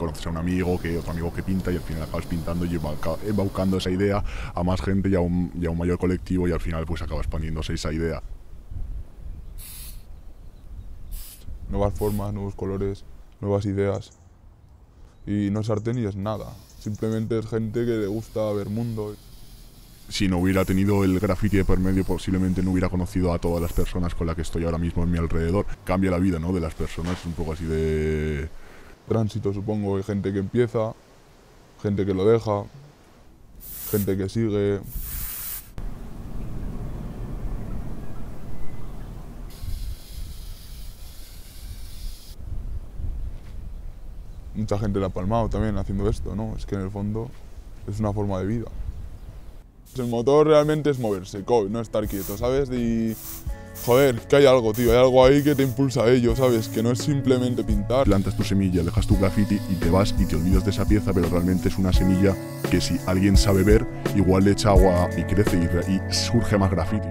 conoces a un amigo, que otro amigo que pinta y al final acabas pintando y embaucando esa idea a más gente y a un mayor colectivo y al final pues acaba expandiéndose esa idea. Nuevas formas, nuevos colores, nuevas ideas. Y no es arte ni es nada, simplemente es gente que le gusta ver mundo. Si no hubiera tenido el graffiti de por medio, posiblemente no hubiera conocido a todas las personas con las que estoy ahora mismo en mi alrededor. Cambia la vida, ¿no?, de las personas, un poco así de... Tránsito, supongo, hay gente que empieza, gente que lo deja, gente que sigue. Mucha gente la ha palmado también haciendo esto, ¿no? Es que en el fondo es una forma de vida. El motor realmente es moverse, no estar quieto, ¿sabes? Y joder, que hay algo, tío, hay algo ahí que te impulsa a ello, ¿sabes? Que no es simplemente pintar. Plantas tu semilla, dejas tu graffiti y te vas y te olvidas de esa pieza, pero realmente es una semilla que si alguien sabe ver, igual le echa agua y crece y surge más graffiti.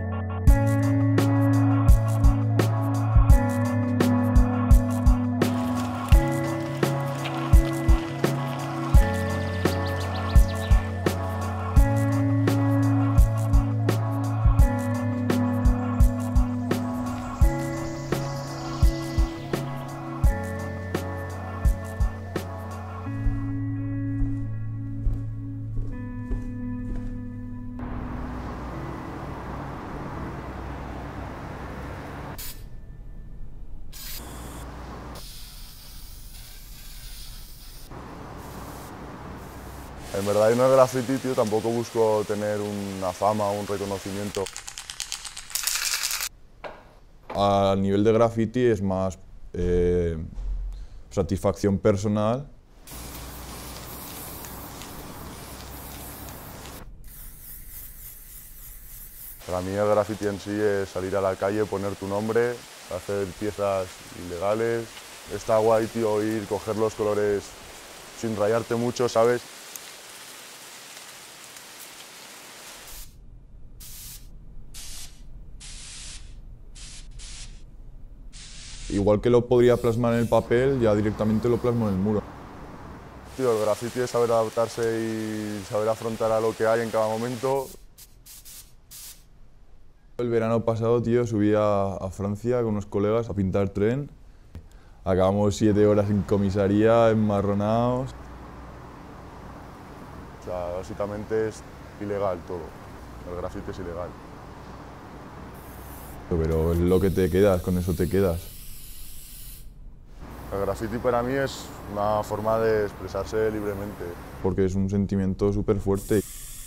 En verdad, yo no es graffiti, tío, tampoco busco tener una fama o un reconocimiento. A nivel de graffiti es más satisfacción personal. Para mí el graffiti en sí es salir a la calle, poner tu nombre, hacer piezas ilegales. Está guay, tío, ir, coger los colores sin rayarte mucho, ¿sabes? Igual que lo podría plasmar en el papel, ya directamente lo plasmo en el muro. Tío, el graffiti es saber adaptarse y saber afrontar a lo que hay en cada momento. El verano pasado, tío, subí a Francia con unos colegas a pintar tren. Acabamos 7 horas en comisaría, enmarronados. O sea, básicamente es ilegal todo. El graffiti es ilegal. Pero es lo que te quedas, con eso te quedas. El graffiti para mí es una forma de expresarse libremente. Porque es un sentimiento súper fuerte.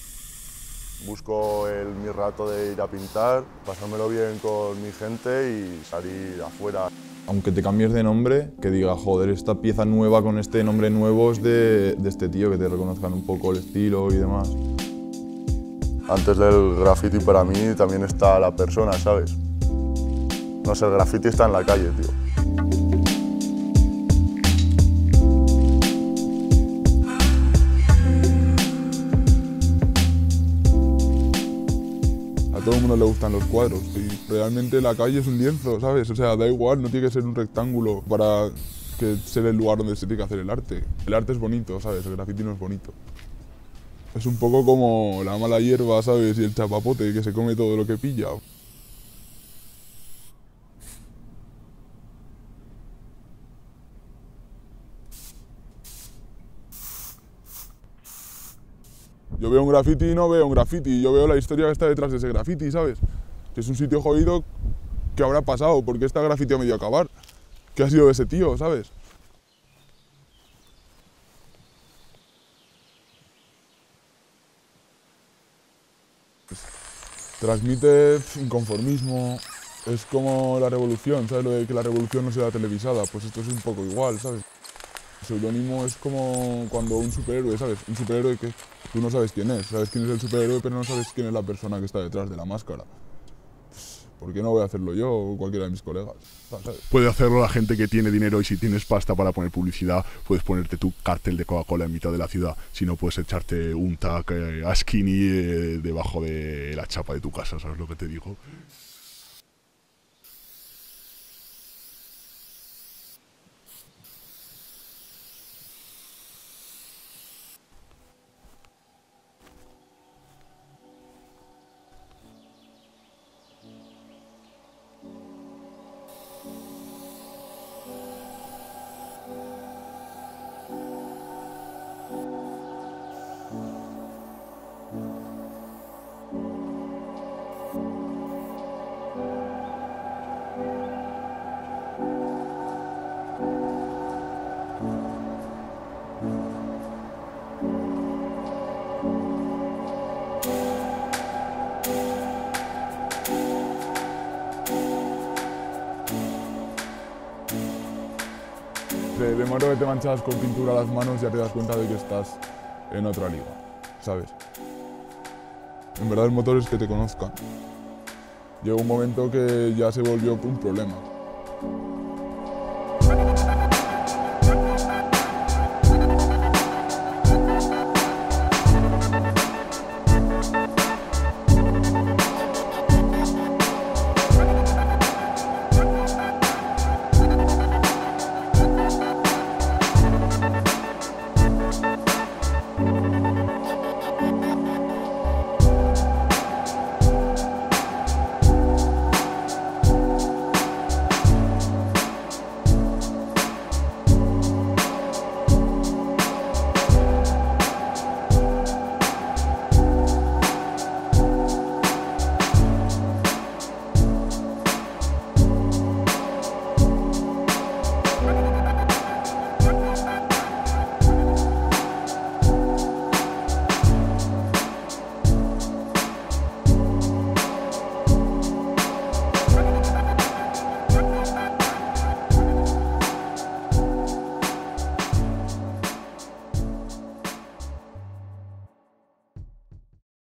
Busco mi rato de ir a pintar, pasármelo bien con mi gente y salir afuera. Aunque te cambies de nombre, que diga, joder, esta pieza nueva con este nombre nuevo es de este tío, que te reconozcan un poco el estilo y demás. Antes del graffiti para mí también está la persona, ¿sabes? No sé, el graffiti está en la calle, tío. A todo el mundo le gustan los cuadros y realmente la calle es un lienzo, ¿sabes? O sea, da igual, no tiene que ser un rectángulo para que sea el lugar donde se tiene que hacer el arte. El arte es bonito, ¿sabes? El graffiti no es bonito. Es un poco como la mala hierba, ¿sabes? Y el chapapote que se come todo lo que pilla. Yo veo un graffiti y no veo un graffiti, yo veo la historia que está detrás de ese graffiti, ¿sabes? Que es un sitio jodido que habrá pasado, porque está graffiti a medio acabar. ¿Qué ha sido de ese tío, sabes? Transmite inconformismo, es como la revolución, ¿sabes? Lo de que la revolución no sea televisada, pues esto es un poco igual, ¿sabes? El seudónimo es como cuando un superhéroe, ¿sabes? Un superhéroe que tú no sabes quién es quién es el superhéroe, pero no sabes quién es la persona que está detrás de la máscara. Pues, ¿por qué no voy a hacerlo yo o cualquiera de mis colegas? ¿Sabes? Puede hacerlo la gente que tiene dinero y si tienes pasta para poner publicidad, puedes ponerte tu cartel de Coca-Cola en mitad de la ciudad. Si no, puedes echarte un tag a Skinny debajo de la chapa de tu casa, ¿sabes lo que te digo? sé, de momento que te manchas con pintura las manos ya te das cuenta de que estás en otra liga, ¿sabes? En verdad el motor es que te conozcan. Llegó un momento que ya se volvió un problema.